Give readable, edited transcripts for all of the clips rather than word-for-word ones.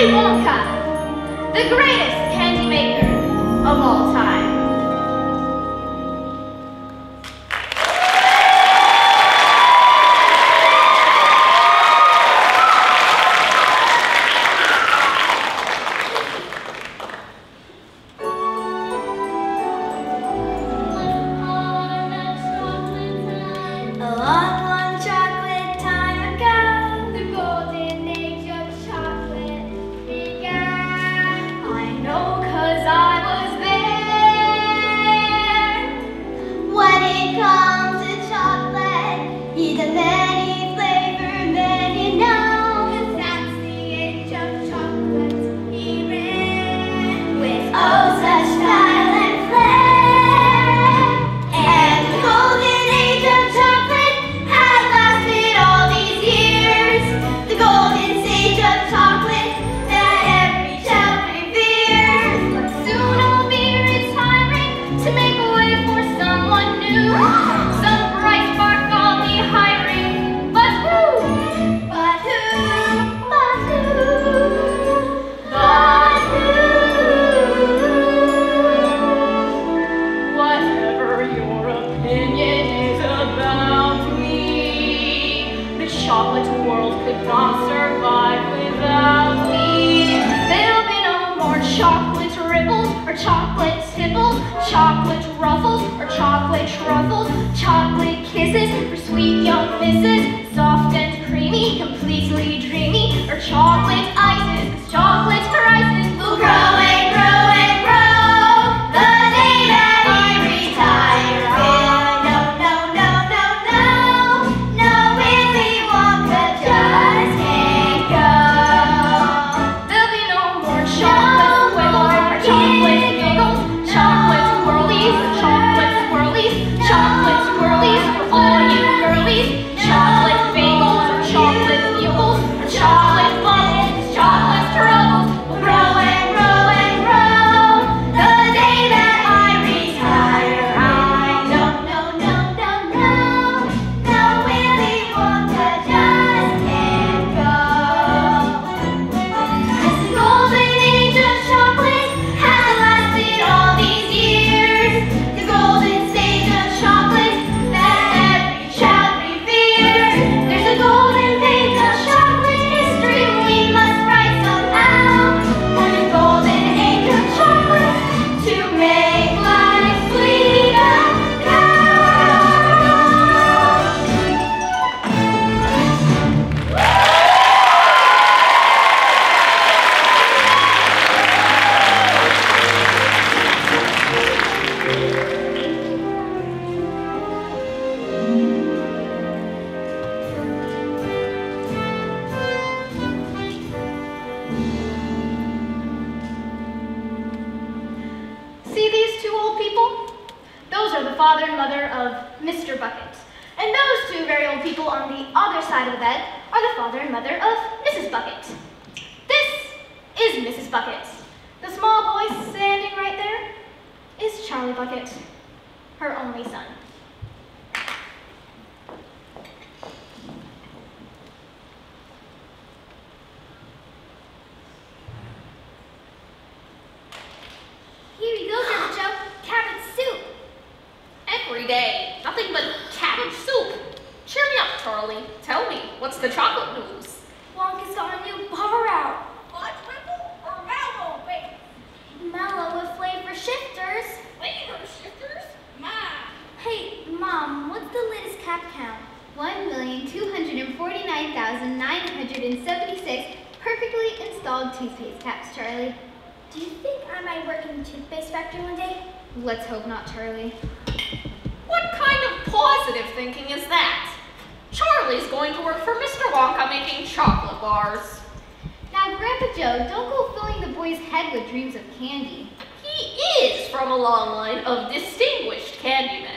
Willie Wonka, the greatest candy maker of all time. Let's hope not, Charlie. What kind of positive thinking is that? Charlie's going to work for Mr. Wonka making chocolate bars. Now, Grandpa Joe, don't go filling the boy's head with dreams of candy. He is from a long line of distinguished candymen.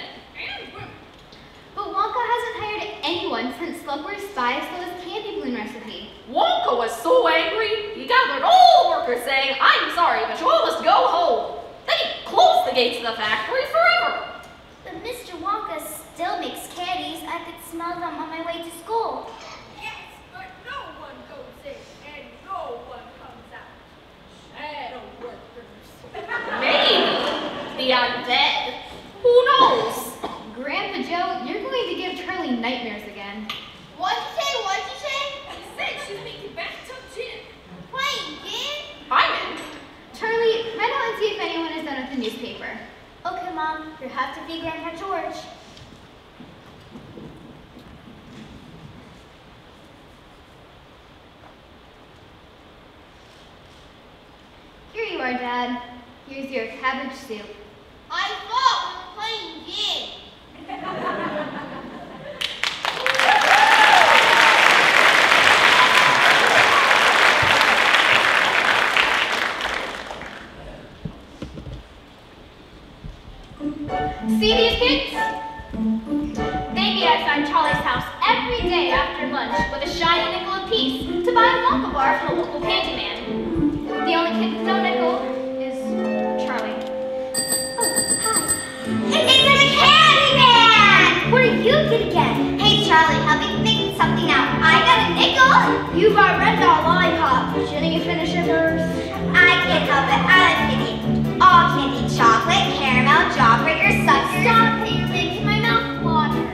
But Wonka hasn't hired anyone since Slugworth spies stole his candy balloon recipe. Wonka was so angry, he gathered all the workers saying, "I'm sorry, but you all must go home." Then he closed the gates of the factory forever. But Mr. Wonka still makes candies. I could smell them on my way to school. Yes, but no one goes in and no one comes out. having nightmares again. What'd you say? What'd you say? He said she's making bathtub gin. Playing gin? I'm in. Charlie, run out and see if anyone is done with the newspaper. Okay, Mom. You have to be Grandpa George. Here you are, Dad. Here's your cabbage soup. I thought we were playing gin. See these kids? They meet outside Charlie's house every day after lunch with a shiny nickel apiece to buy a Wonka bar from the local candy man. The only kid with no nickel is Charlie. Oh, hi. It's the candy man! What are you gonna get? Hey, Charlie, help me figure something out. I got a nickel. You brought Red Dot lollipop. Shouldn't you finish it first? I can't help it. I like candy. All candy, chocolate, caramel, jawbreaker, suckers. Stop it, you're making my mouth water.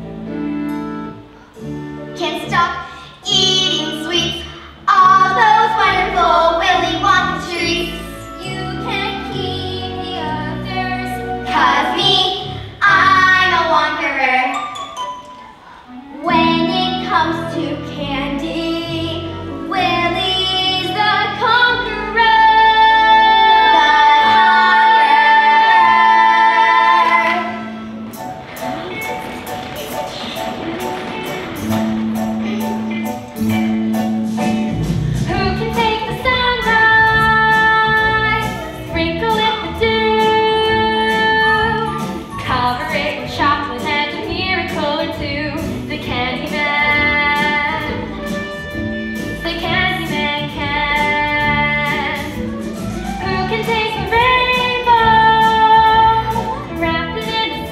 Can't stop eating sweets. All those wonderful Willie Wonka treats. You can't keep the others. 'Cause me, I'm a Wonkerer. When it comes to candy, Willie's the conqueror. Who can take the sunrise, sprinkle it with dew, cover it with chocolate and a miracle or two? The candy man, the candy man can. Who can take the rainbow, wrap it in its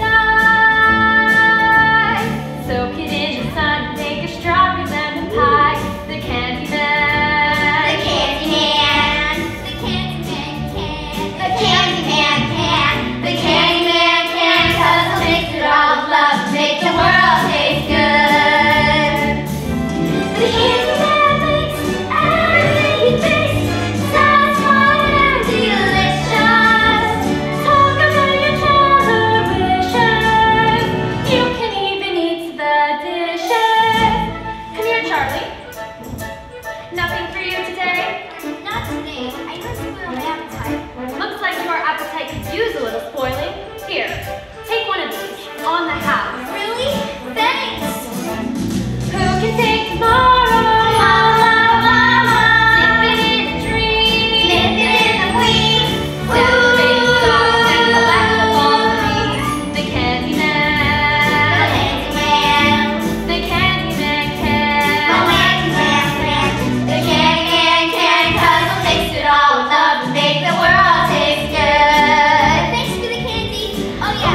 side, soak it in the sun and make a strawberry lemon pie? The candy man. The candy man. The candy man can. The candy man can. The candy man can. 'Cause he'll mix it all with love to make the world taste good. The candy man makes everything he tastes satisfying and delicious. Talk about your childhood wishes. You can even eat the dishes. Come here, Charlie. Nothing for you today? Not today. I must spoil my appetite. Looks like your appetite could use a little spoiling. Here, take one of these. On the house. Really? Thanks. Who can take tomorrow? Mama, mama. Dip it in a dream. Nip it in the weed. Celebrate the songs and collect the palm trees. The candy The man. candy man. The candy man The can. candy man can. The candy man can. 'Cause he'll mix it all with love and make the world taste good. Thanks for the candy. Oh yeah.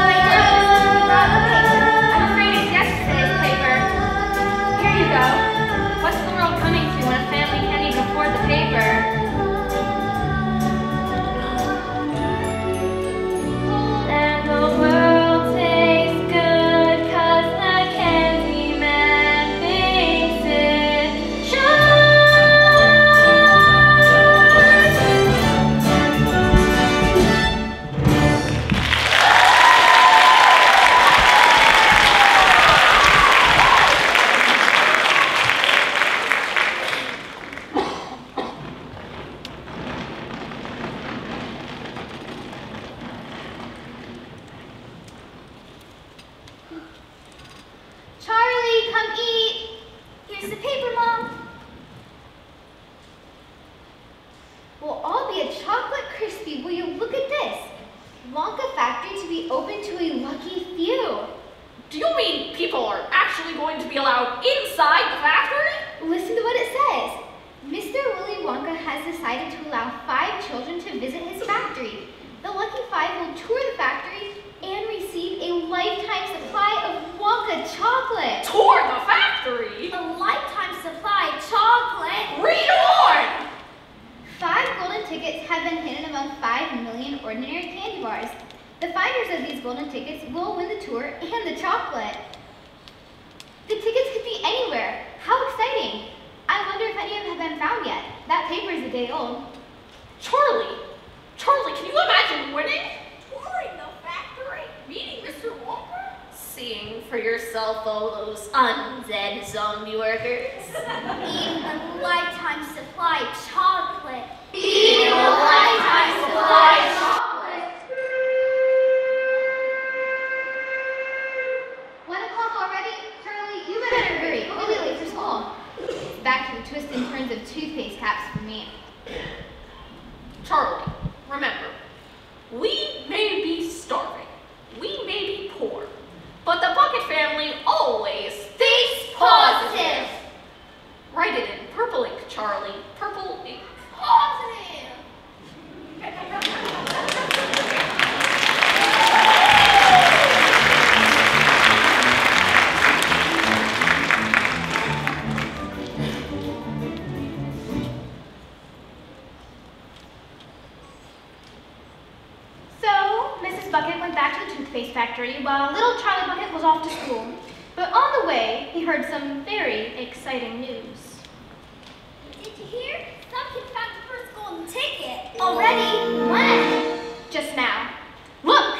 I'm afraid it's yesterday's paper. Here you go. What's the world coming to when a family can't even afford the paper? And the world tastes good 'cause the candy man thinks it Charlie, come eat. Here's the paper, Mom. Will all be a chocolate crispy. Will you look at this? Wonka factory to be open to a lucky few. Do you mean people are actually going to be allowed inside the factory? Listen to what it says. Mr. Willie Wonka has decided to allow 5 children to visit his factory. The lucky 5 will tour the factory and receive a lifetime supply of Wonka chocolate. Tour the factory? A lifetime supply of chocolate. Read on! 5 golden tickets have been hidden among 5 million ordinary candy bars. The finders of these golden tickets will win the tour and the chocolate. those undead zombie workers. Eating a lifetime supply of chocolate. Eating a lifetime supply of chocolate. 1 o'clock already? Charlie, you better hurry. We'll be late for school. Back to the twists and turns of toothpaste caps for me. Charlie, remember, we may be starving, we may be poor, but the Bucket family always Thinks positive. Write it in purple ink, Charlie. Purple ink. Positive. So, Mrs. Bucket went back to the toothpaste factory while little Charlie Bucket was off to school. But on the way, he heard some very exciting news. Did you hear? Some kid found the first golden ticket. Already? When? Just now. Look!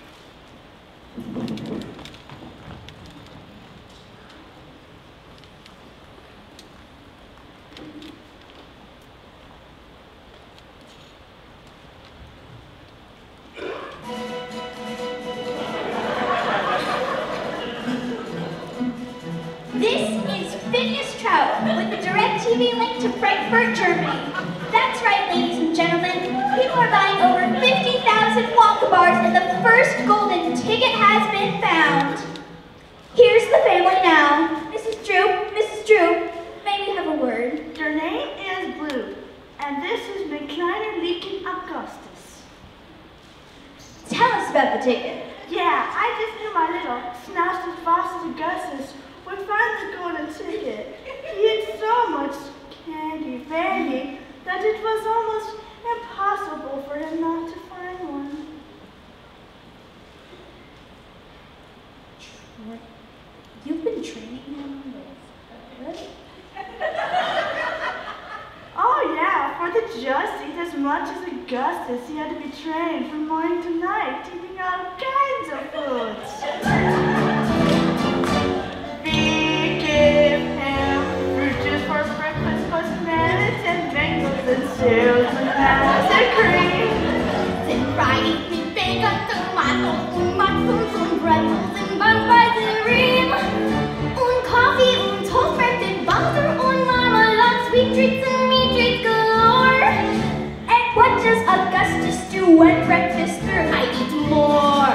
This is Phineas Trout with the direct TV link to Frankfurt, Germany. That's right, ladies and gentlemen. People are buying over 50,000 Wonka bars and the first golden ticket has been found. Here's the family now. Mrs. Drew, may we have a word? Your name is Blue, and this is McLean Leakin Augustus. Tell us about the ticket. Yeah, I just knew my little snousted foster Augustus would find the golden ticket. He ate so much candy that it was almost impossible for him not to find one. What? You've been training him with Oh yeah, for the just eat as much as Augustus, he had to be trained from morning to night, eating all kinds of foods. We gave him fruit juice for breakfast, plus Merritt and Bengals and cereals and bananas and cream. And fried with bacon, tomatoes, and mushrooms, and pretzels, and buns by the rim. And coffee, and toast bread, and butter, and marmalade, sweet treats, and meat treats galore. And what does Augustus do when breakfast through? I eat more.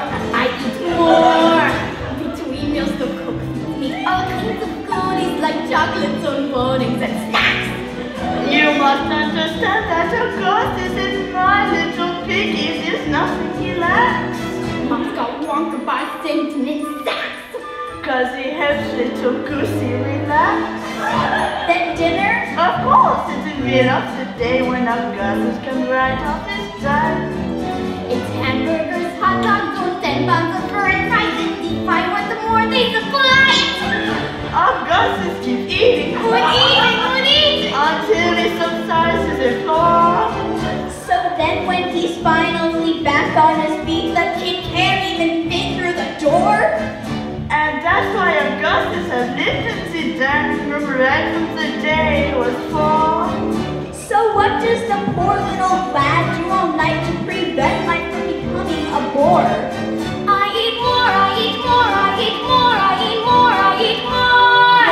Between meals, the cook feeds me all kinds of goodies like chocolates and puddings and snacks. You must understand that Augustus is my little piggies. There's nothing he lacks. Mom's got Wonka bars sent in sacks. 'Cause he helps little Goosey relax. Then dinner? Of course, it's the meal of the day when Augustus comes right off his diet. It's hamburgers, hot dogs, and buns of french fries, and deep fry what the more they supply. Augustus keeps eating until he subsides his floor. So then when he's finally back on his feet, the kid can't even fit through the door? And that's why Augustus has lived and sit down right from the day he was born. So what does the poor little lad do all night to prevent life from becoming a bore? I eat more, I eat more, I eat more, I eat more, I eat more.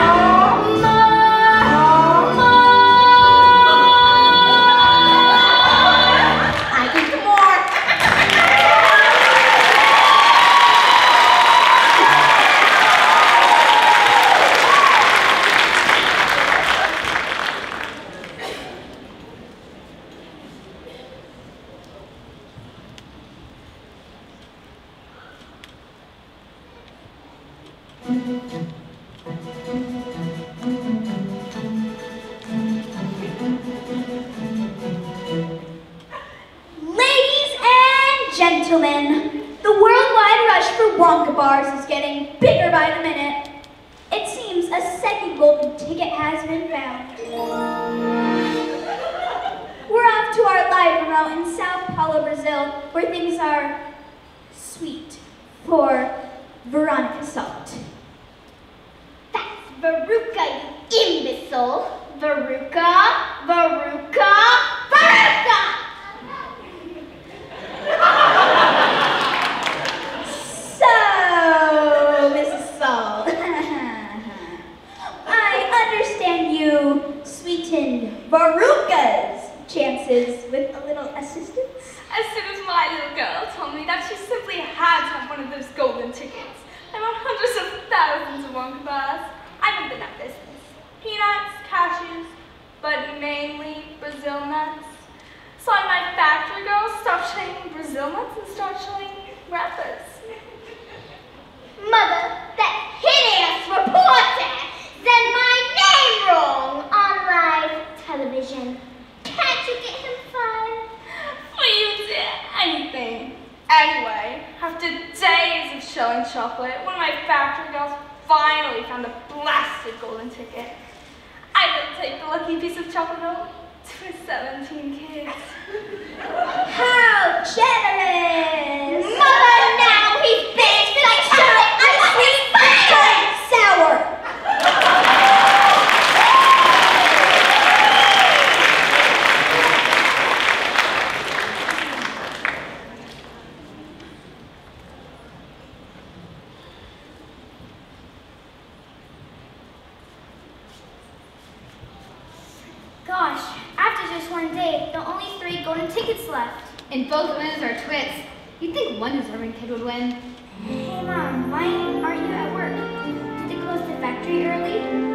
Ladies and gentlemen, the worldwide rush for Wonka bars is getting bigger by the minute. It seems a second golden ticket has been found. We're off to our live remote in Sao Paulo, Brazil, where things are sweet for Veronica Salt. Veruca, you imbecile. Veruca, Veruca, Veruca! So, Mrs. Saul, I understand you sweetened Veruca's chances with a little assistance. As soon as my little girl told me that she simply had to have one of those golden tickets, I bought hundreds of thousands of Wonka bars. I'm in the nut business. Peanuts, cashews, but mainly Brazil nuts. So my factory girls stopped selling Brazil nuts and started selling wrappers. Mother, that hideous reporter said my name wrong on live television. Can't you get him fired? Will you do anything? Anyway, after days of shelling chocolate, one of my factory girls finally found a blasted golden ticket. I would take the lucky piece of chocolate home to his 17 kids. How generous! Mother, now he's finished with like chocolate on sweet butter! Sour! Gosh, after just one day, there are only 3 golden tickets left. And both winners are twits. You'd think one deserving kid would win. Hey Mom, why aren't you at work? Did they close the factory early?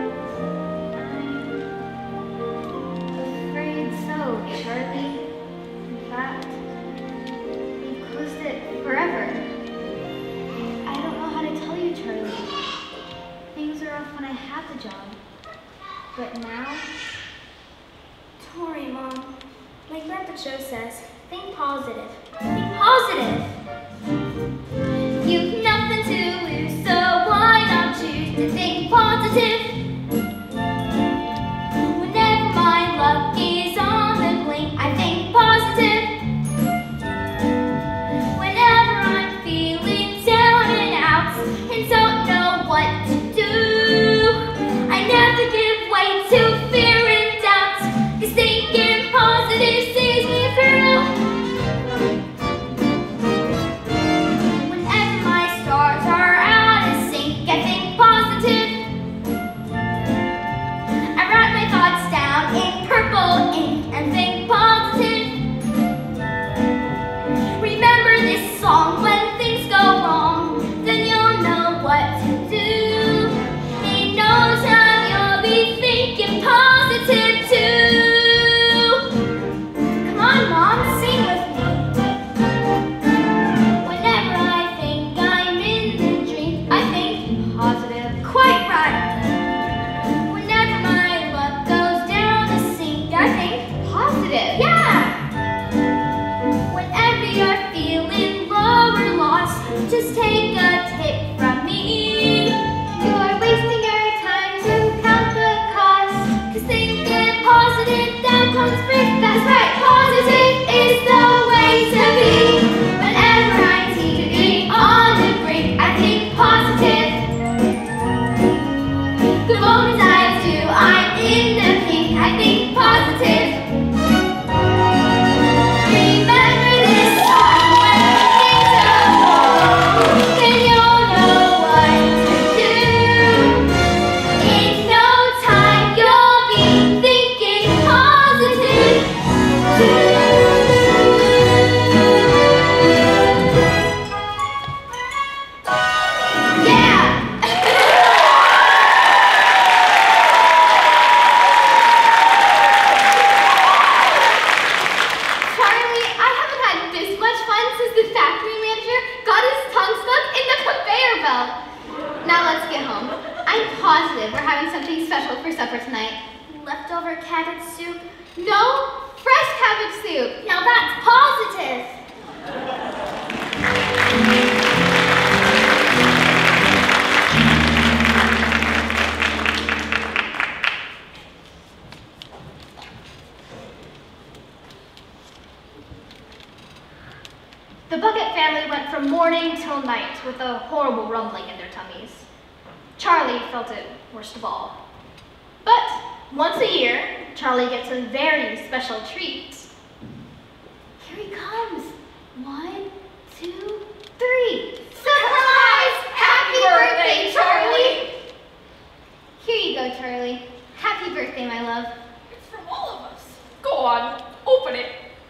I'm afraid so, Charlie. In fact, they've closed it forever. I don't know how to tell you, Charlie. Things are rough when I had the job. But now, Don't worry, Mom. Like Grandpa Joe says, think positive. Think positive! You've nothing to lose, so why not choose to think positive? Whenever my luck is on the blink, I think positive. Whenever I'm feeling down and out and don't know what to do, I never give way to fear and doubt, 'cause thinking positive sees me through. Whenever my stars are out of sync, I think positive. I write my thoughts down in purple ink and think positive. Remember this song: when things go wrong, then you'll know what to do. In no time you'll be thinking positive too. Come on, Mom, sing with me. Whenever I think I'm in the dream, I think positive. Quite right. Whenever my luck goes down the sink, I think positive. Yeah. Whenever you're feeling low or lost, just take a tip from me. You're wasting your time to count the cost, 'cause thinking positive, that comes free. That's right, positive is the way to be. Whenever I'm teetering on the brink, I think positive. The moment I do, I'm in the pink, I think positive. Remember this song: when things go wrong, then you'll know what to do. In no time you'll be thinking positive too. Yeah! Charlie, I haven't had this much fun since the factory manager got his tongue stuck in the conveyor belt. Now let's get home. I'm positive we're having something special for supper tonight. Leftover cabbage soup? No, fresh cabbage soup. Now that's positive! The Bucket family went from morning till night with a horrible rumbling in their tummies. Charlie felt it worst of all. But once a year, Charlie gets a very special treat. Here he comes. 1, 2, 3. Surprise! Happy birthday, Charlie! Here you go, Charlie. Happy birthday, my love. It's from all of us. Go on, open it.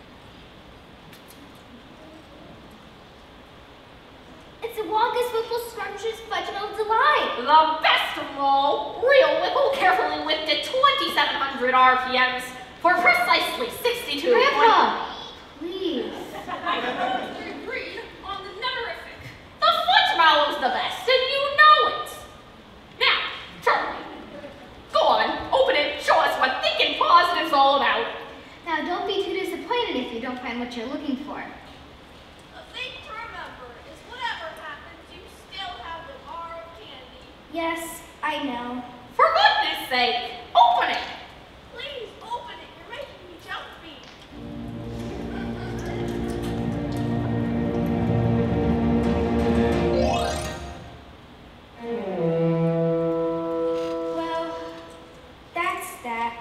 It's a Wonka's Whipple Scrumptious Fudge Milk Delight. The best of all, real Whipple carefully whipped at 2,700 RPMs for precisely 62. Grandpa, please. We agreed on the neverific. The fudge mallow's the best, and you know it. Now, Charlie, go on, open it, show us what thinking positive's all about. Now, don't be too disappointed if you don't find what you're looking for. The thing to remember is whatever happens, you still have the bar of candy. Yes, I know. For goodness sake, open it. Please open it. You're making me jumpy. Well, that's that.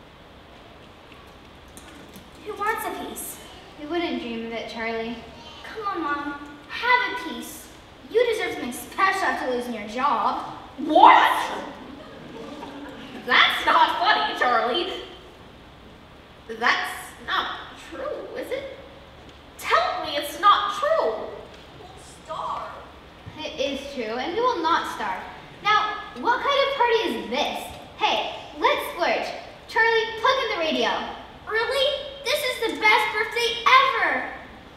Who wants a piece? You wouldn't dream of it, Charlie. Come on, Mom. Have a piece. You deserve something special after losing your job. What? That's not funny, Charlie. That's not true, is it? Tell me it's not true. We'll starve. It is true, and we will not starve. Now, what kind of party is this? Hey, let's splurge. Charlie, plug in the radio. Really? This is the best birthday ever.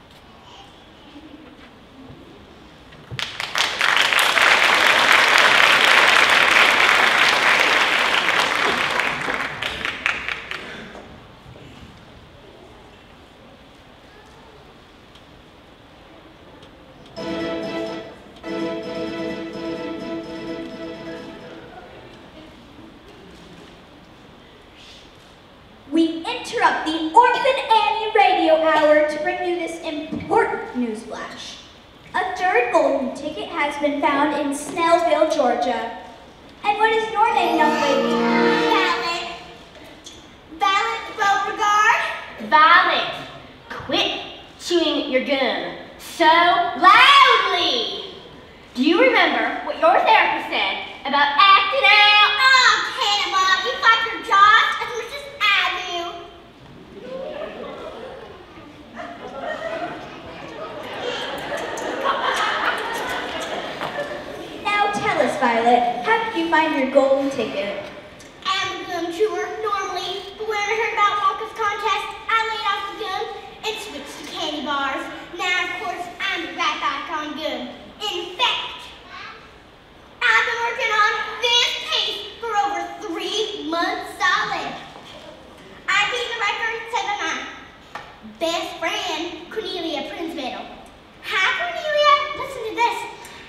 We interrupt the Orphan Annie Radio Hour to bring you this important news flash. A third golden ticket has been found in Snellville, Georgia. And what is your name, young lady? Violet. Violet Beauregard. Violet, quit chewing your gum so loudly. Do you remember what your therapist said about acting out? Oh, Cannonball, you flap your jaws as much as I do. Now tell us, Violet, how did you find your golden ticket? I'm a gum chewer normally, but when I heard about Wonka's contest, I laid off the gum and switched to candy bars. Now, of course, I'm right back on gum. In fact, I've been working on this taste for over 3 months solid. I beat the record 7-9. Best friend, Cornelia Prinsville. Hi, Cornelia. Listen to this.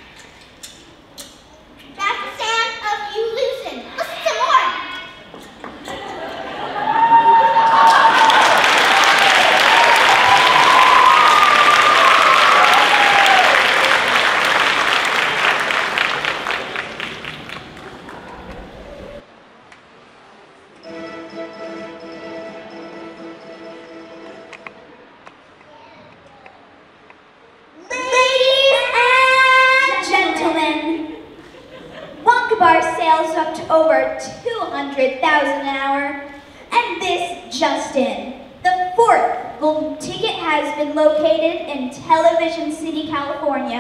That's the sound of you losing. Listen to more. Ladies and gentlemen, Wonka Bar sales up to over 200,000 an hour, and this just in. The fourth golden ticket has been located in Television City, California.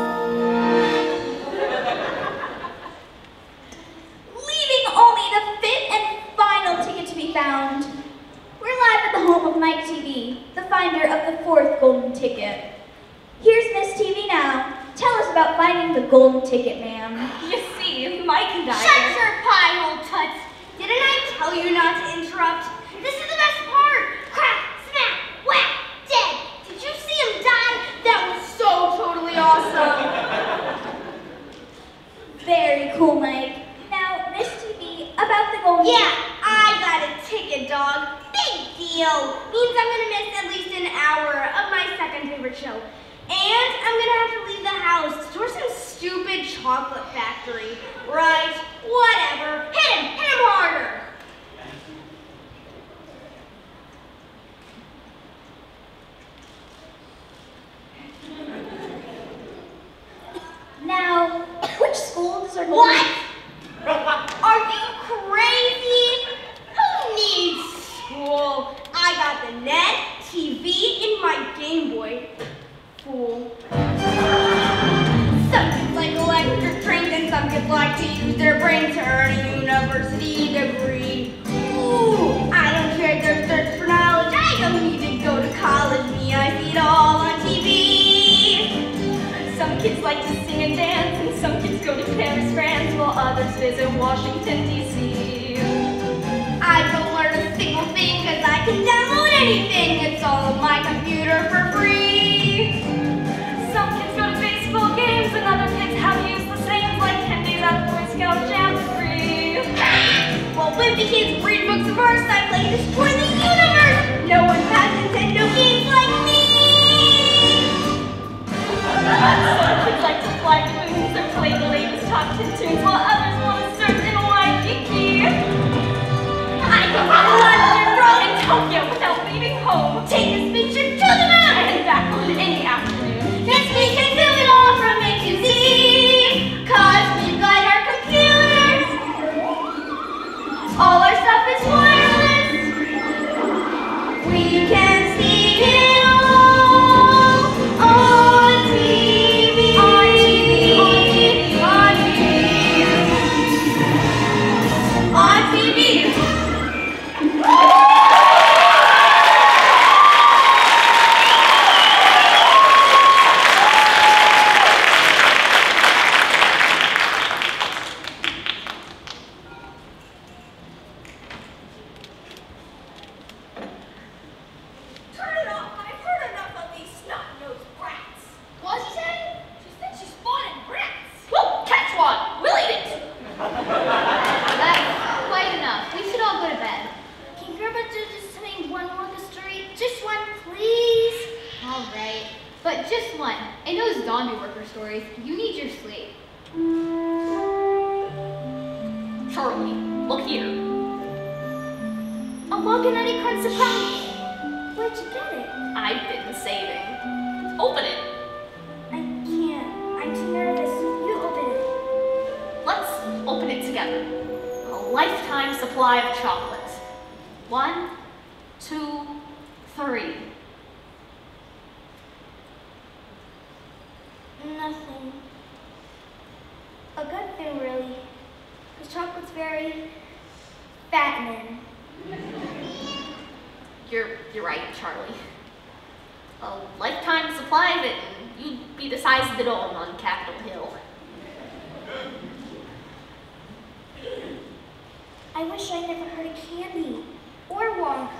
Leaving only the fifth and final ticket to be found. We're live at the home of Mike TV, the finder of the fourth golden ticket. Here's Miss TV now. Tell us about finding the golden ticket, ma'am. You see, Mike and I. Shut your pie hole, Tuts. Didn't I tell you not to interrupt? This is the best part. Crack, snap, whack, dead. Did you see him die? That was so totally awesome. Very cool, Mike. Now, Miss TV, about the golden Yeah, I got a ticket, dog. Big deal. Means I'm gonna miss at least an hour of my second favorite show. And I'm gonna have to leave the house to tour some stupid chocolate factory. Right, whatever. Hit him harder. Now, which schools are What? Are you crazy? Who needs school? I got the net, TV, and my Game Boy. Fool. Some kids like electric trains and some kids like to use their brains to earn a university degree. Ooh, I don't trade their search for knowledge. I don't need to go to college. Me, I see it all on TV. Some kids like to sing and dance, and some kids go to Paris, France, while others visit Washington, D.C. I don't learn a single thing, cause I can download anything. It's all on my computer for free. Some kids go to baseball games and other kids have useless things like candies at a Boy Scout jamboree. While wimpy kids read books of verse, I play to explore the universe. No one has Nintendo games like me. Some kids like to fly balloons and play the latest top 10 tunes while others want to surf in Waikiki. I can go to London, Rome, In Tokyo without leaving home. take a spaceship to the moon. And back on any afternoon. Yes, we can do it all from A to Z. Cause we've got our computers. All our stuff is wireless. We can see it all on TV. On TV. On TV. On TV. Turn it off. I've heard enough of these snot-nosed brats. What'd she say? She said she spotted rats. Well, catch one. We'll eat it. That's quite enough. We should all go to bed. Can Grandpa just tell me one more story? Just one, please. All right. But just one. And those zombie worker stories. You need your sleep. Charlie, look here. A Waganutty Crunch surprise. Where'd you get it? I've been saving. Open it. I can't. I'm too nervous. You open it. Let's open it together. A lifetime supply of chocolates. 1, 2, 3. Nothing. A good thing, really. Because chocolate's very fattening. You're right, Charlie. A lifetime supply of it, and you'd be the size of the dome on Capitol Hill. I wish I never heard of candy or Wonka.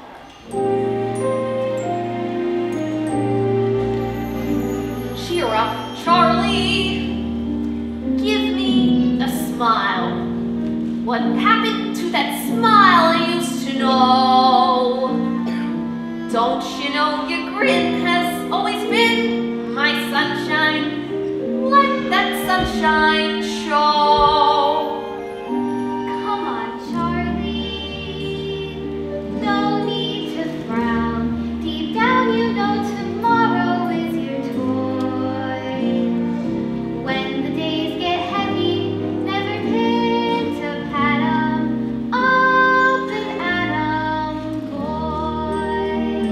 Cheer up, Charlie. Give me a smile. What happened to that smile I used to know? Don't you know your grin has always been my sunshine? Let that sunshine show. Come on, Charlie. No need to frown. Deep down, you know tomorrow is your toy. When the days get heavy, never pin to pat 'em. Up and at 'em, boy.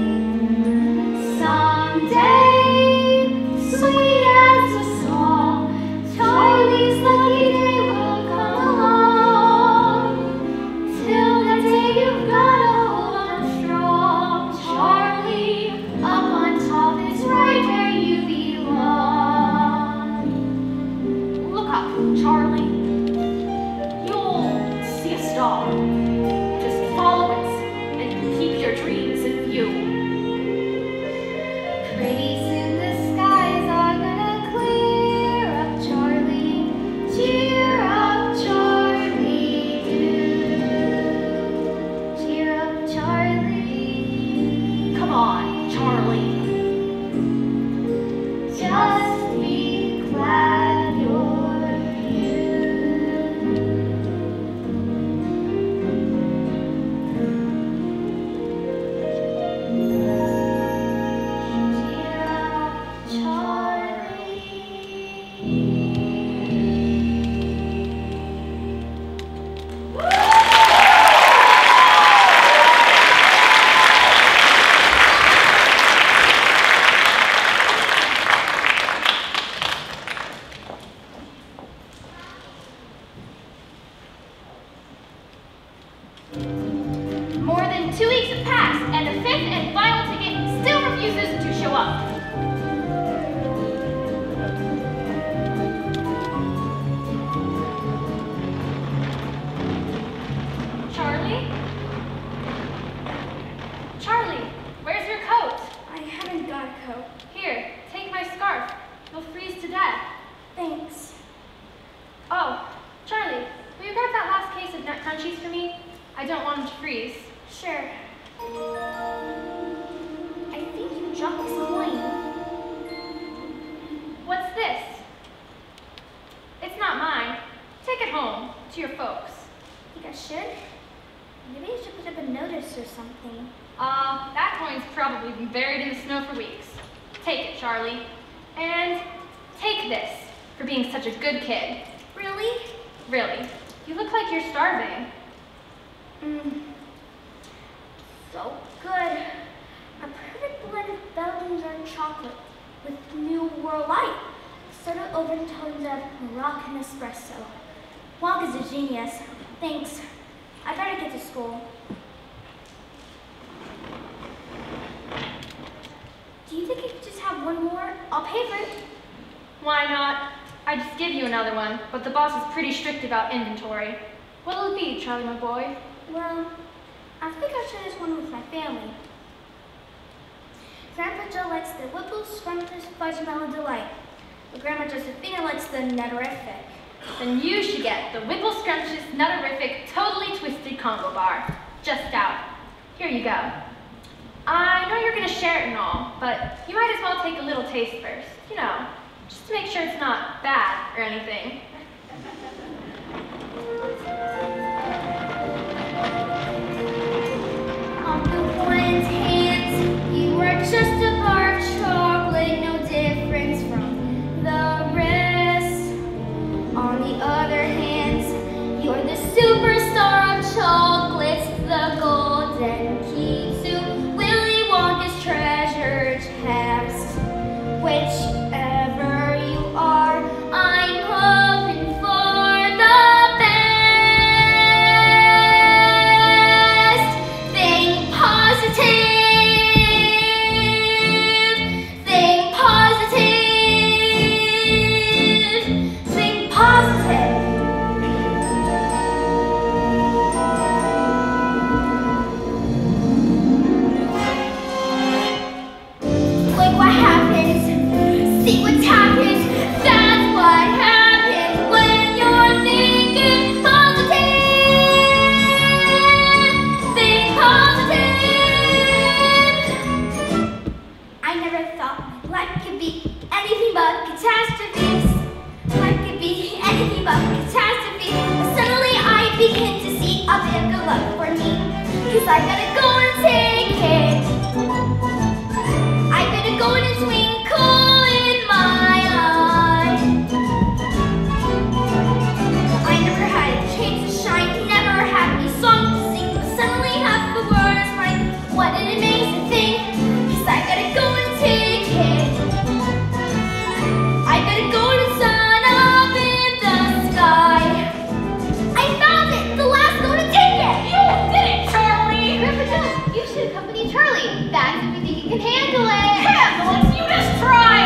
Someday, sweet as a song, Charlie's lucky day will come along. Till that day you've gotta hold on strong. Charlie, up on top is right where you belong. Look up, Charlie. You'll see a star. Just follow it and keep your dreams in view. Pretty soon the skies are gonna clear up, Charlie. Cheer up, Charlie, do. Cheer up, Charlie. Come on, Charlie. Just 2 weeks have passed, and the 5th and final ticket still refuses to show up. Charlie? Charlie, where's your coat? I haven't got a coat. Here, take my scarf. You'll freeze to death. Thanks. Oh, Charlie, will you grab that last case of nut crunchies for me? I don't want them to freeze. Sure. I think you dropped some wine. What's this? It's not mine. Take it home, to your folks. Think I should? Maybe I should put up a notice or something. That coin's probably been buried in the snow for weeks. Take it, Charlie. And take this for being such a good kid. Really? Really. You look like you're starving. So good. A perfect blend of Belgian dark chocolate with New World light. Soda overtones of Moroccan espresso. Wonka's a genius. Thanks. I better get to school. Do you think I could just have one more? I'll pay for it. Why not? I just give you another one, but the boss is pretty strict about inventory. What'll it be, Charlie, my boy? Well, I think I'll share this one with my family. Grandpa Joe likes the Whipple Scrumptious Fudge Melon Delight, but Grandma Josephina likes the Nutterific. Then you should get the Whipple Scrumptious Nutterific Totally Twisted Combo Bar. Just out. Here you go. I know you're gonna share it and all, but you might as well take a little taste first. You know, just to make sure it's not bad or anything. On the one hand, you are just a bar of chocolate, no difference from the rest. On the other hand, you're the superstar of chocolates, the golden key to Willie Wonka's treasure chest. Whichever you are, I'm hoping for the best. Think positive. Think positive. Think positive. Look what happens. See what's happened. That's what happens when you're thinking positive. Think positive. I never thought my life could be anything but catastrophes. Life could be anything but catastrophe. But suddenly I begin to see a bit of good luck for me. 'Cause I got a golden ticket. I got a golden twinkle in my eye. I never had a chance to shine, never had any song to sing, but suddenly half the world is mine. What an amazing thing, 'cause I got a golden ticket. I got a golden sun up in the sky. I found it, the last golden ticket. You did it, Charlie! Grandpa Joe, you should accompany Charlie. That's if you think you can handle it. Handle it! You just try!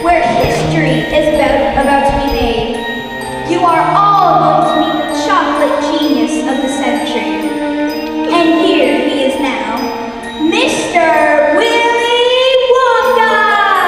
where history is about to be made. You are all going to meet the chocolate genius of the century. And here he is now, Mr. Willie Wonka!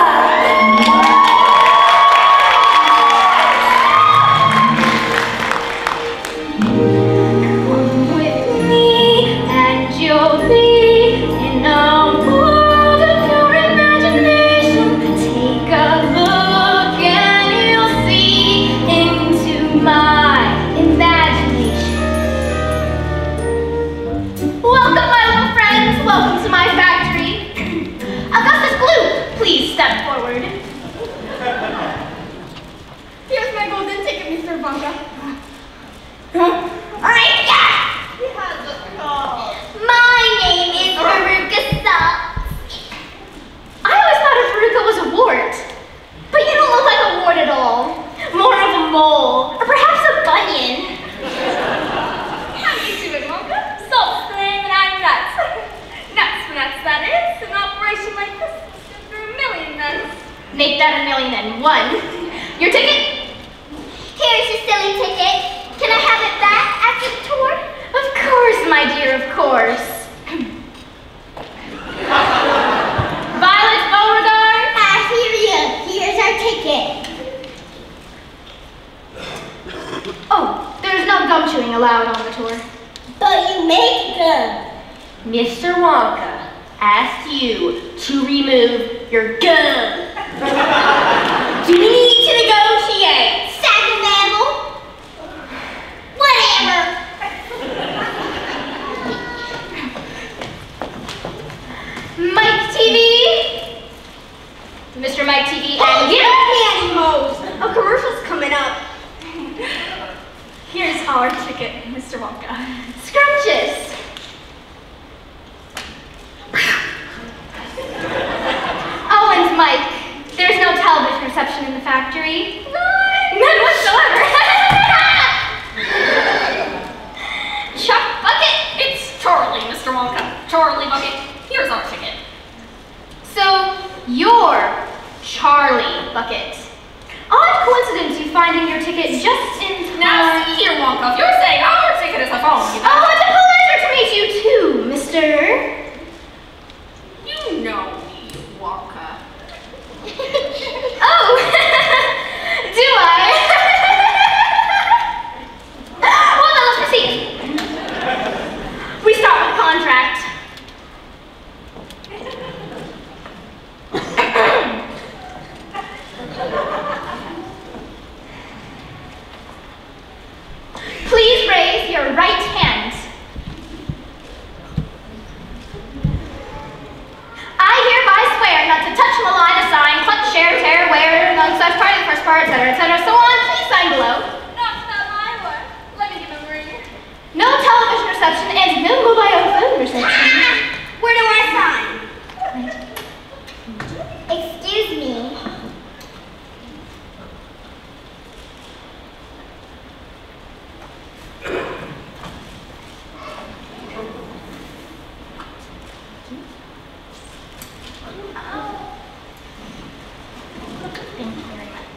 Come with me and you'll be in a world of pure imagination. Take a look and you'll see into my imagination. Welcome, my little friends. Welcome to my factory. Augustus Gloop, please step forward. Here's my golden ticket, Mr. Wonka. Alright, yeah! He has a call. My name is Veruca Salt. I always thought a verruca was a wart, but you don't look like a wart at all. More of a mole, or perhaps a bunion. How do you do it, Wonka? Salt flame and I'm nuts. Nuts for nuts, that is. An operation like this is good for a million nuts. Make that 1,000,001. Your ticket? Here's your silly ticket. Can I have it back after the tour? Of course, my dear, of course. Violet Beauregard? I hear you. Here's our ticket. Oh, there's no gum chewing allowed on the tour. But you make them. Mr. Wonka asked you to remove your gum. Do we need to negotiate? Sack of mammal. Whatever. Mike TV? Mr. Mike TV and you? Pantyhose. A commercial's coming up. Here's our ticket, Mr. Wonka. Scrumptious. Oh, and Mike, there's no television reception in the factory. None whatsoever. Chuck Bucket. It's Charlie, Mr. Wonka. Charlie Bucket. Here's our ticket. So, you're Charlie Bucket. Odd coincidence you finding your ticket just in time. Now, see here, Wonka. If you're saying our ticket is a phone, you Oh, it's a pleasure to meet you too, mister. You know me, Wonka. Oh, do I? Well, then let's proceed. We start with contract. Please raise your right hand. I hereby swear not to touch, malign, assign, clutch, share, tear, wear, among such part of the first part, etc., etc., so on. Please sign below. Not that my word. Let me give him a ring. No television reception and no mobile phone reception. Where do I sign? Excuse me. Thank you very much.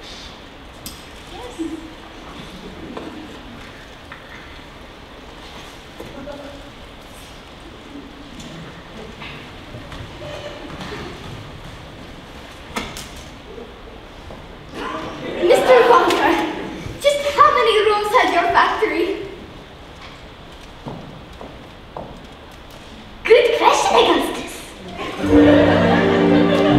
Mr. Wonka, just how many rooms has your factory? Good question, Augustus.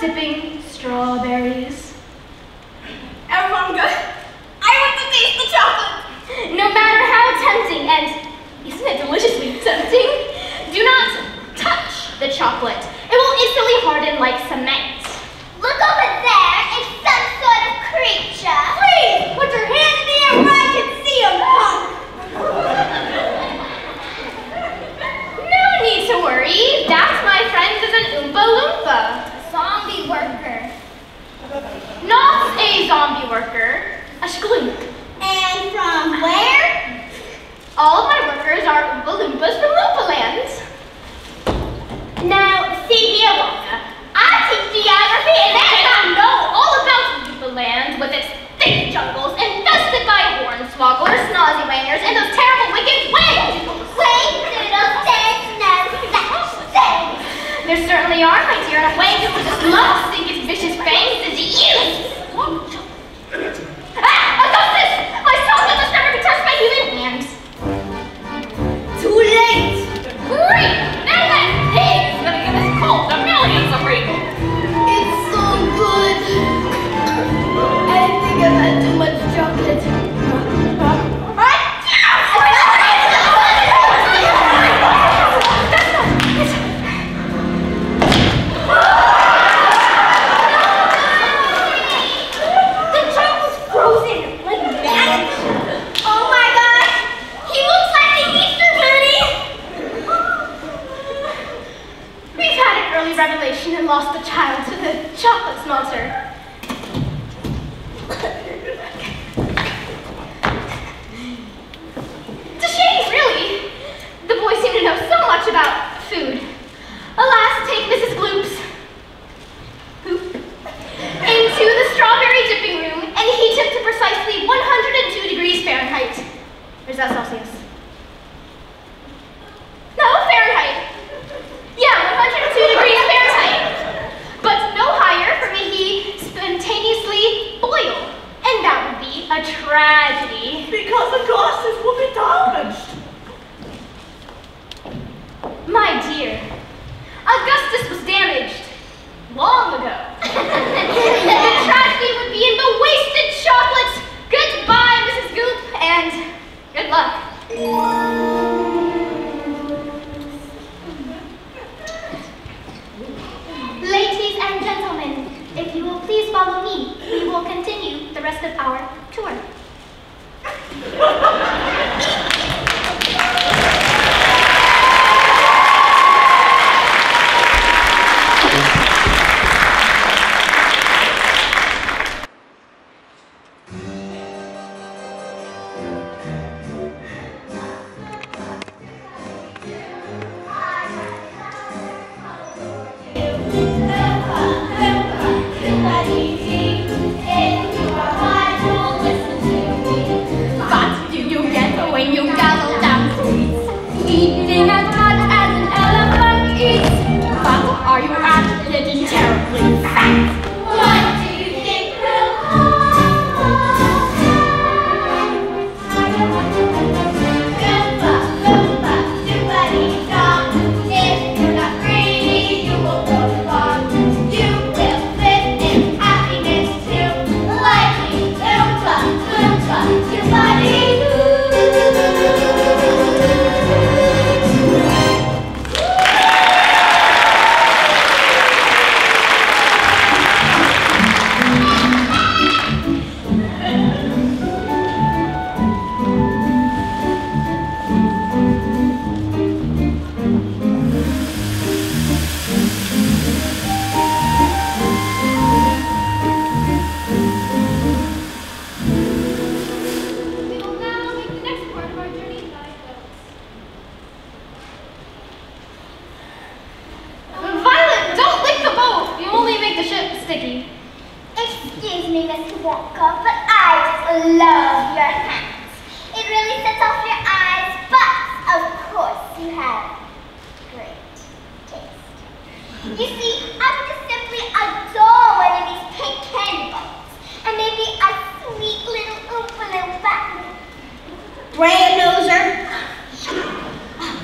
dipping strawberries. Wonka, I want to taste the chocolate. No matter how tempting, and isn't it deliciously tempting? Do not touch the chocolate. It will instantly harden like cement. Look over there. It's some sort of creature. Please, put your hand in the air where I can see him, punk. No need to worry. That, my friend, is an Oompa Loompa. Zombie worker. Not a zombie worker, a shkloomp. And from where? All of my workers are Oompa Loompas from Loompa Land. Now, see here, Wonka. I teach geography and I know all about Loompa Land with its thick jungles infested by hornswogglers, snozzywangers, and those terrible wicked whales. Whale-doodle dance, no such thing. There certainly are, my dear, and a wang would just love to sink its vicious fangs into you. Augustus! My chocolate must never be touched by human hands. Too late. Great! Now that pig is gonna give this cult the millions of people. It's so good. I think I've had too much chocolate. Revelation and lost the child to the chocolate smelter. It's a shame, really. The boys seem to know so much about food. Alas, take Mrs. Gloop's poop into the strawberry dipping room and heat him to precisely 102 degrees Fahrenheit. Or is that Celsius? No, Fahrenheit. Yeah, 102 degrees Fahrenheit. But no higher, for may he spontaneously boil. And that would be a tragedy. Because the glasses will be damaged. My dear, Augustus was damaged long ago. The tragedy would be in the wasted chocolates. Goodbye, Mrs. Goop, and good luck. Ladies and gentlemen, if you will please follow me, we will continue the rest of our tour.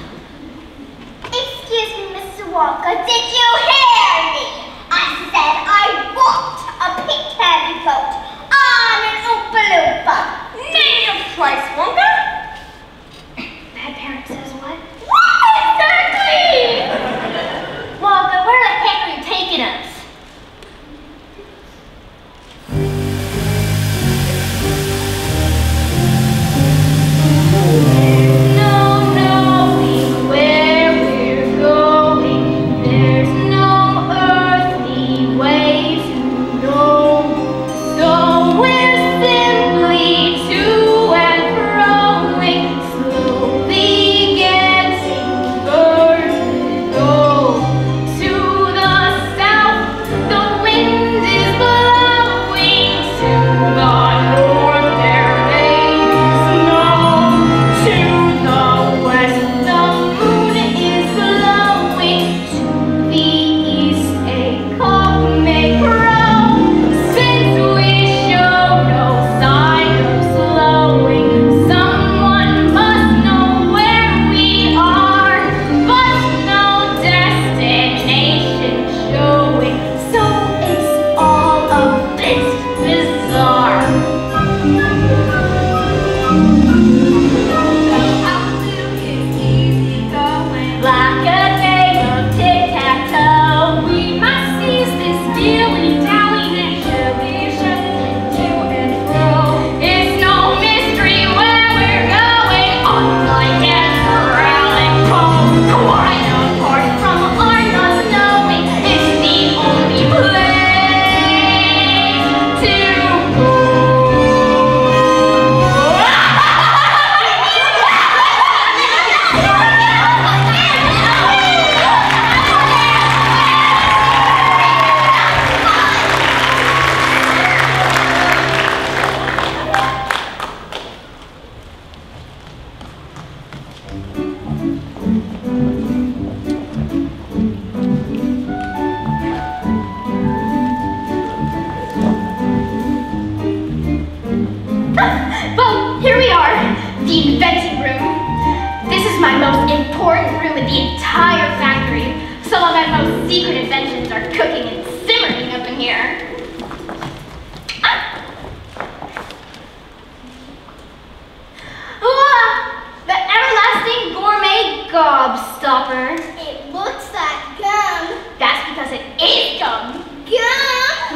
Wonka, did you hear me? I said I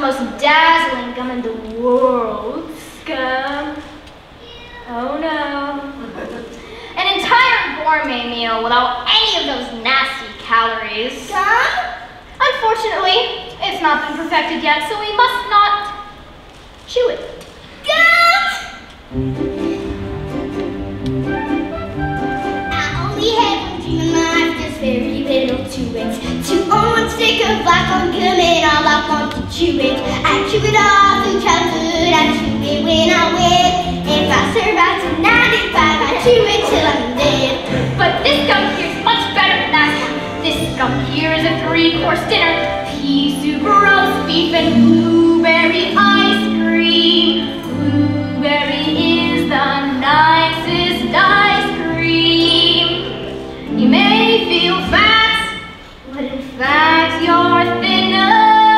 most dazzling gum in the world. Scum. Oh no. An entire gourmet meal without any of those nasty calories. Scum? Unfortunately, it's not been perfected yet, so we must not chew it. Scum! I only have one dream in life, just very little to it. To own one stick of black on gum and all I want to chew it. I chew it all through childhood, I chew it when I win. If I survive to 95, I chew it till I'm dead. But this gum here is much better than that one. This gum here is a 3-course dinner. Pea soup, roast beef, and blueberry ice cream. Blueberry is the nicest ice cream. You may feel fat, but in fact you're thinner.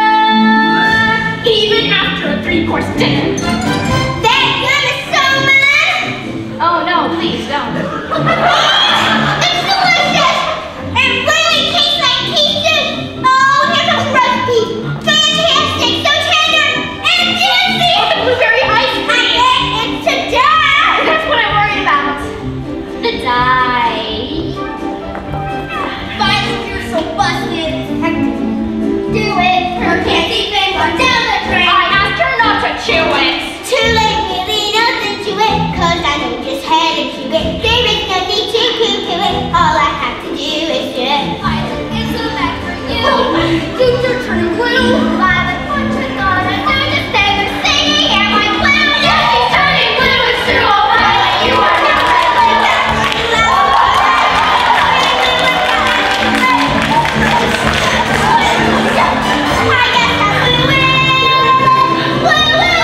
Even after a 3-course dinner. That gum is so mad! Oh no, please don't. It's delicious! It really tastes like pea soup! Oh, here comes roast beef! Fantastic! So tender and juicy! Oh, the blueberry ice cream! I bet it's to die! That's what I'm worried about. The dye. Finally, you're so busted! I can do it! Her can't even run down the drain! I asked her not to chew it. Too late, really nothing to it, 'cause I know just how to chew it. There is no need to poo-poo it. All I have to do is just it's so bad for you. Things are turning blue. Why the portrait gonna do just ever singing here my blue? Yes, she's turning blue. It's true, oh Violet, you are not my blue. I guess I blew it. Blew it.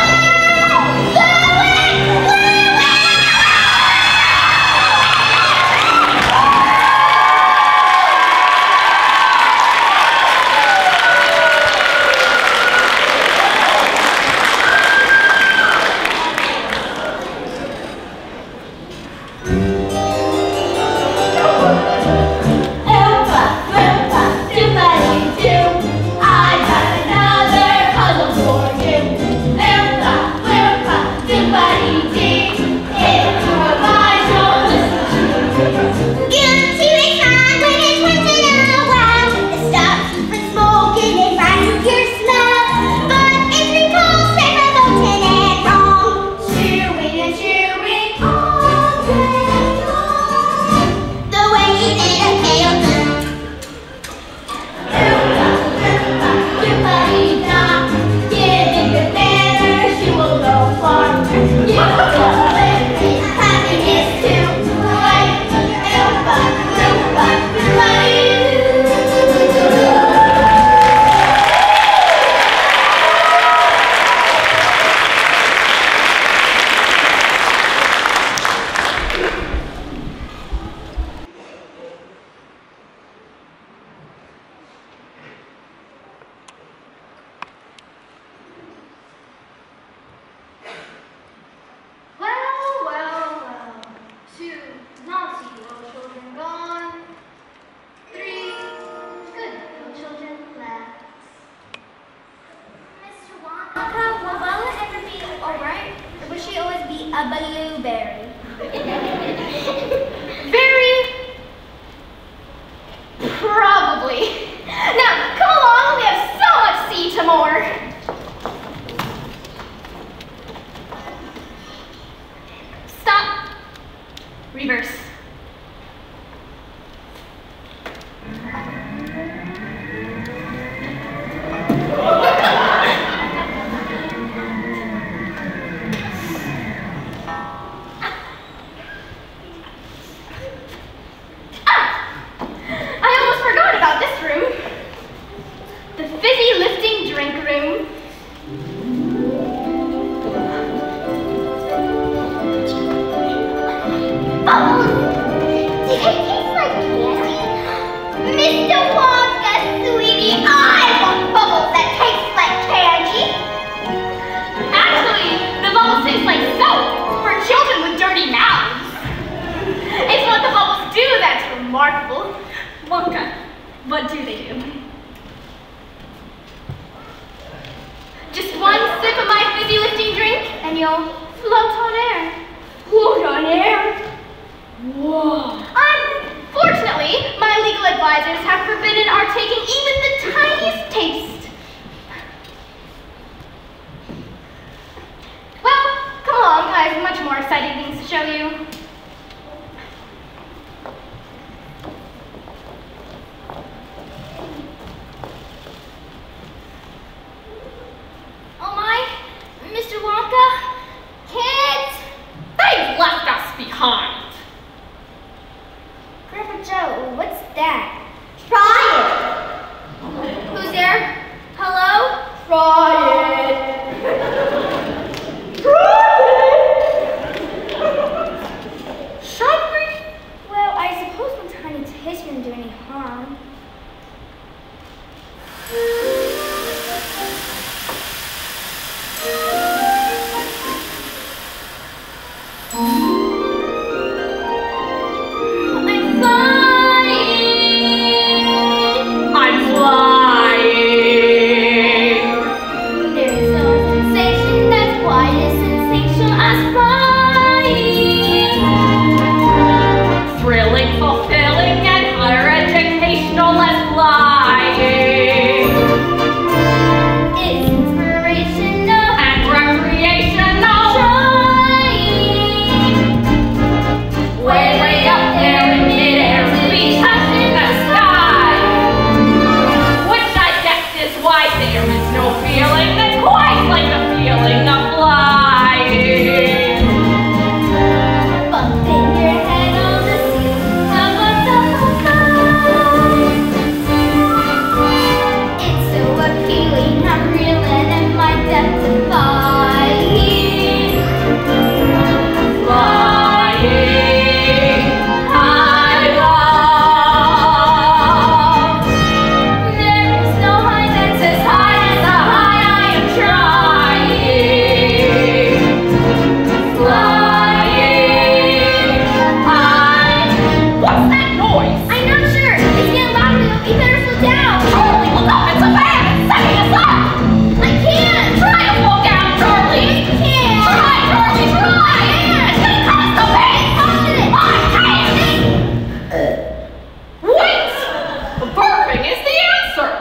a blueberry. Very probably. Now, come along, we have so much to see tomorrow. Stop. Reverse. Oh! and you'll float on air. Float on air? Whoa. Unfortunately, my legal advisors have forbidden our taking even the tiniest taste. Well, come along, I have much more exciting things to show you. Oh my, Mr. Wonka, kids! They've left us behind. Grandpa Joe, what's that? Try Who's there? Hello? Try it. Should we? Well, I suppose one tiny taste wouldn't do any harm. I'm flying. There's no sensation that's quite as sensational as flying. Thrilling, fulfilling, and higher educational as flying. It's inspirational And recreational. trying. Way, way up there in midair, we touching the sky. Which I guess is why there is no feeling that's quite like the feeling of flying. Bumping your head on the ceiling of a double sky. It's so appealing, I'm reeling in my depth to flying. Flying high love. There is no high that's as high as the high I am trying. Flying high. What's that noise? I'm not sure. It's getting louder though. You better slow down. Charlie, look up! It's a van! It's setting us up! I can't. Try to slow down, Charlie! I can't. Try, Charlie, try! It's gonna cross the base! I can't! Wait! Burping is the answer!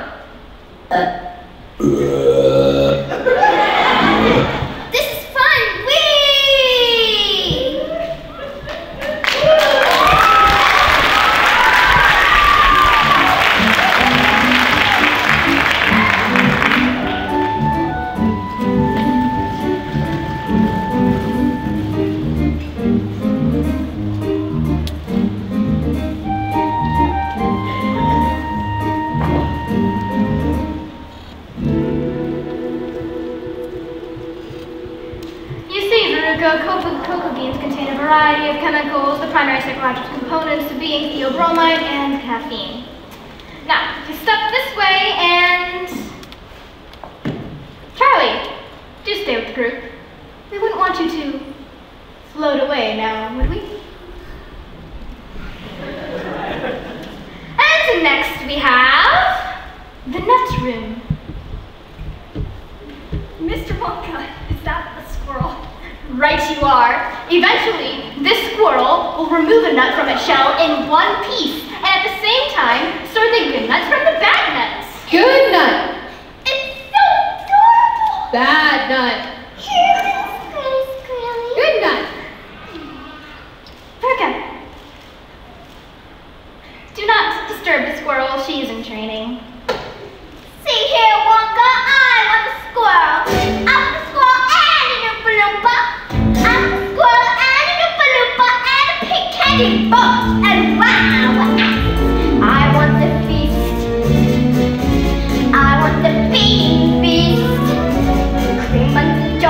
This is fun. Whee! You see, Veruca, cocoa beans contain a variety of chemicals, the primary psychological components being theobromine and caffeine. Now, you step this way and... Charlie, do stay with the group. We wouldn't want you to float away now, would we? And next we have the nut room. Mr. Wonka, is that a squirrel? Right you are. Eventually, this squirrel will remove a nut from its shell in one piece, and at the same time, sort the good nuts from the bad nuts. Good nut. It's so adorable. Bad nut. Good nut. Veruca, do not disturb the squirrel. She is in training. See here, Wonka, I want a squirrel. I'm a squirrel and an Oompa Loompa. I'm a squirrel and an Oompa Loompa and a pink candy box. And wow, I want the feast. I want the feeding feast. Cream buns and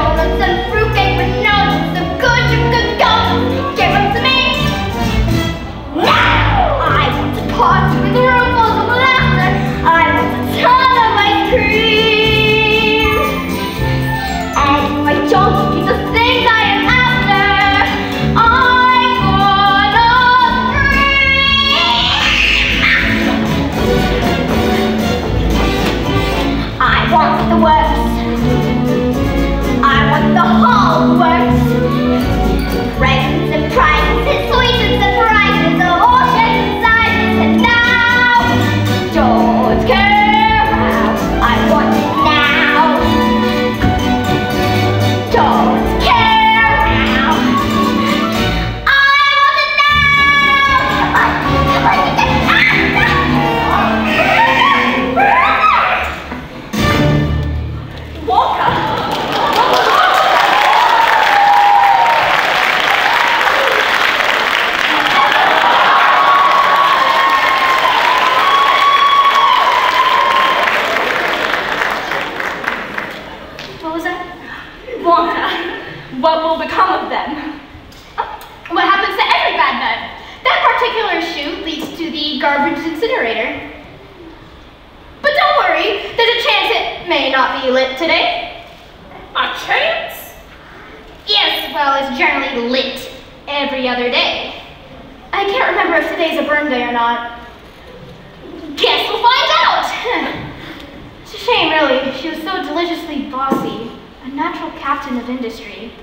Wonka, what will become of them? What happens to every bad nut? That particular chute leads to the garbage incinerator. But don't worry, there's a chance it may not be lit today. A chance? Yes, well, it's generally lit every other day. I can't remember if today's a burn day or not. Guess we'll find out! It's a shame, really. She was so deliciously bossy, a natural captain of industry.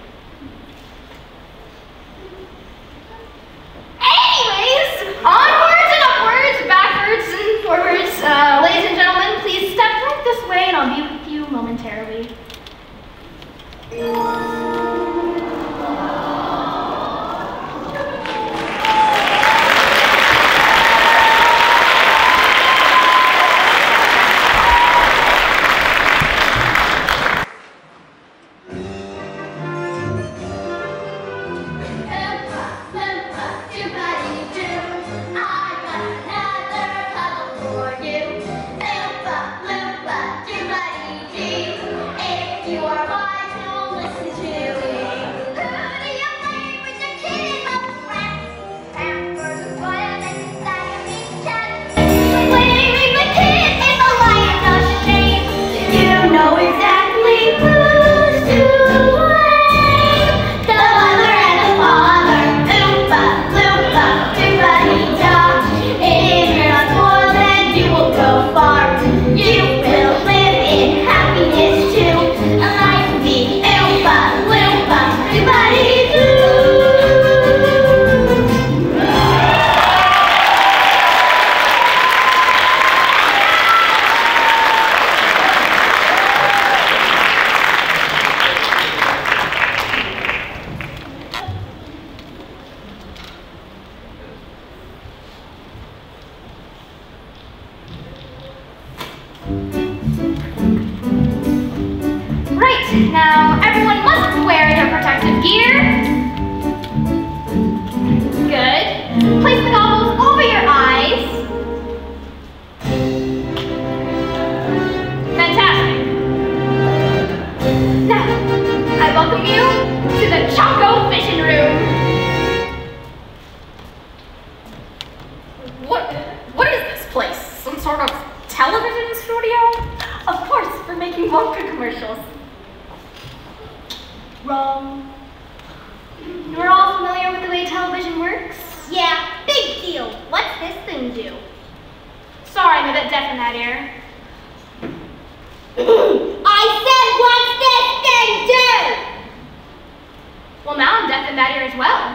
Anyways, onwards and upwards, backwards and forwards. Ladies and gentlemen, please step right this way and I'll be with you momentarily. Now, everyone must wear their protective gear. Good. Place the goggles over your eyes. Fantastic. Now, I welcome you to the Choco Vision Room. What is this place? Some sort of television studio? Of course, for making Wonka commercials. Wrong. You're all familiar with the way television works? Yeah, big deal. What's this thing do? Sorry, I'm a bit deaf in that ear. I said, what's this thing do? Well, now I'm deaf in that ear as well.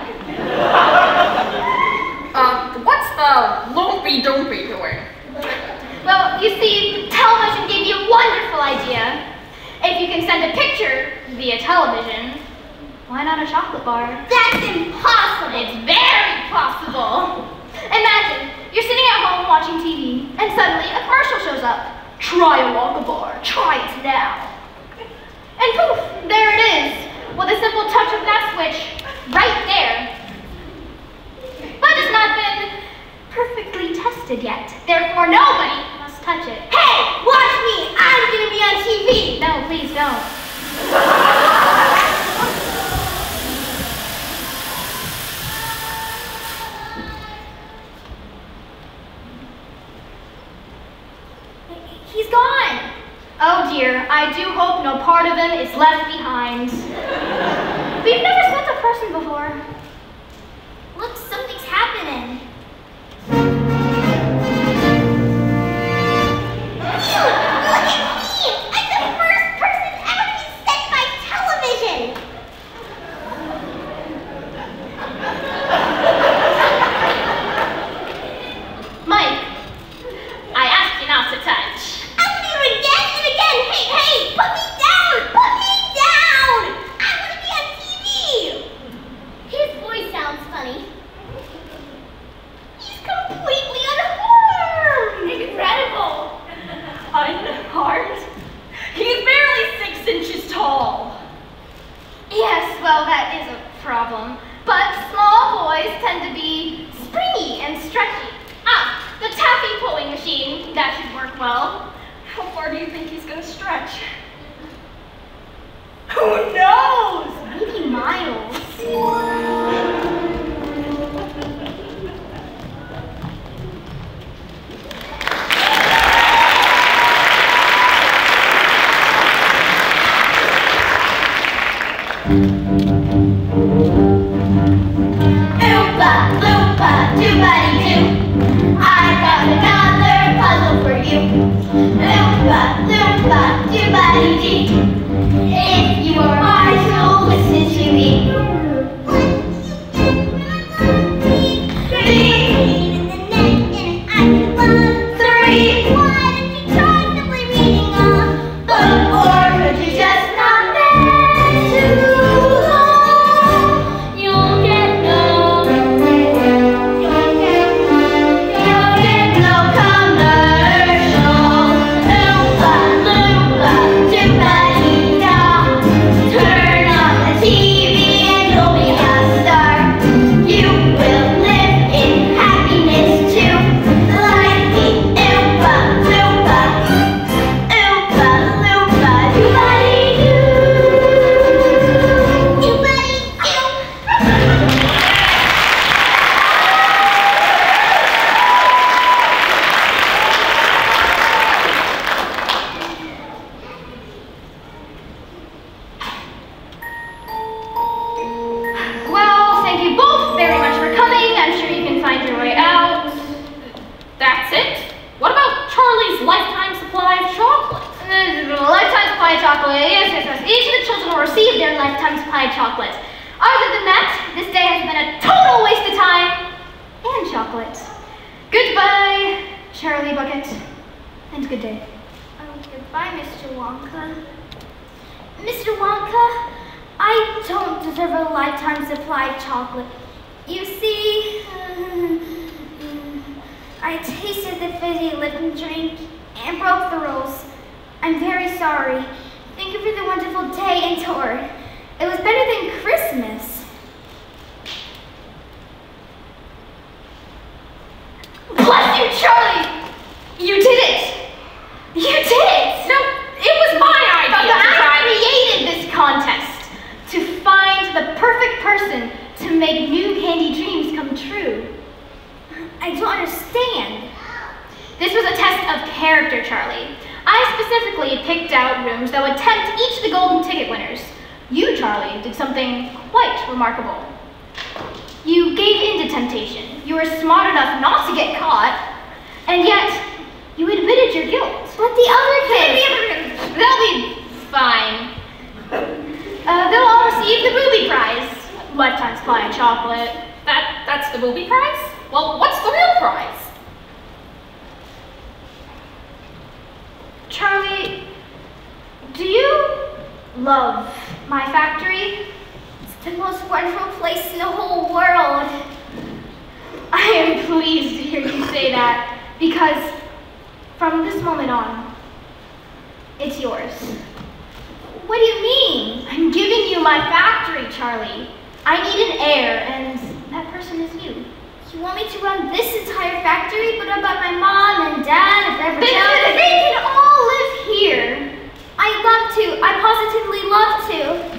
What's the lumpy-dumpy doing? Well, you see, television gave you a wonderful idea. If you can send a picture via television, why not a chocolate bar? That's impossible. It's very possible. Imagine, you're sitting at home watching TV, and suddenly a commercial shows up. Try a Wonka bar. Try it now. And poof, there it is, with a simple touch of that switch, right there. But it's not been perfectly tested yet. Therefore, nobody must touch it. Hey, watch me. I'm going to be on TV. No, please don't. He's gone. Oh dear, I do hope no part of him is left behind. We've never sent a person before. Look, something's happening. Look at me! I'm the first person ever to be sent by television! Mike, I asked you not to touch. I want you again and again! Hey, put me down! Put me down! I want to be on TV! His voice sounds funny. He's completely unharmed! Incredible! Unharmed? He's barely 6 inches tall. Yes, well, that is a problem. But small boys tend to be springy and stretchy. Ah, the taffy pulling machine, that should work well. How far do you think he's gonna stretch? Who knows? Oompa, loompa, doobity-doo. I've got another puzzle for you. Oompa, loompa, doobity-dee. If you are wise, you'll listen to me. 3. Why don't you try simply reading a book, or could you just not spend too long? You'll get no commercial. Oompa, loompa, doobity-da. Turn on the TV and you'll be a star. You will live in happiness too. Like the Oompa, loompa, Oompa, loompa, doobity-doo. Doobity-doo. Well, thank you both very much for coming. I'm sure you can find your way out. That's it? What about Charlie's lifetime supply of chocolate? Lifetime supply of chocolate. Yes. Each of the children will receive their lifetime supply of chocolate. Other than that, this day has been a total waste of time and chocolate. Goodbye, Charlie Bucket, and good day. Goodbye, Mr. Wonka. Mr. Wonka, I don't deserve a lifetime supply of chocolate. You see, I tasted the fizzy Lipton drink and broke the rules. I'm very sorry. Thank you for the wonderful day and tour. It was better than Christmas. Bless you, Charlie! You did it! You did it! No, it was my idea to I try. created this contest to find the perfect person to make new candy dreams come true. I don't understand. This was a test of character, Charlie. I specifically picked out rooms that would tempt each of the golden ticket winners. You, Charlie, did something quite remarkable. You gave in to temptation. You were smart enough not to get caught, and yet you admitted your guilt. But the other kids, They'll be fine. They'll all receive the booby prize. Lifetime supply of chocolate. That's the booby prize? Well, what's the real prize? Charlie, do you love my factory? it's the most wonderful place in the whole world. I am pleased to hear you say that, because from this moment on, it's yours. What do you mean? I'm giving you my factory, Charlie. I need an heir, and that person is you. You want me to run this entire factory? But what about my mom and dad and everyone They else? can all live here. I'd love to. I positively love to.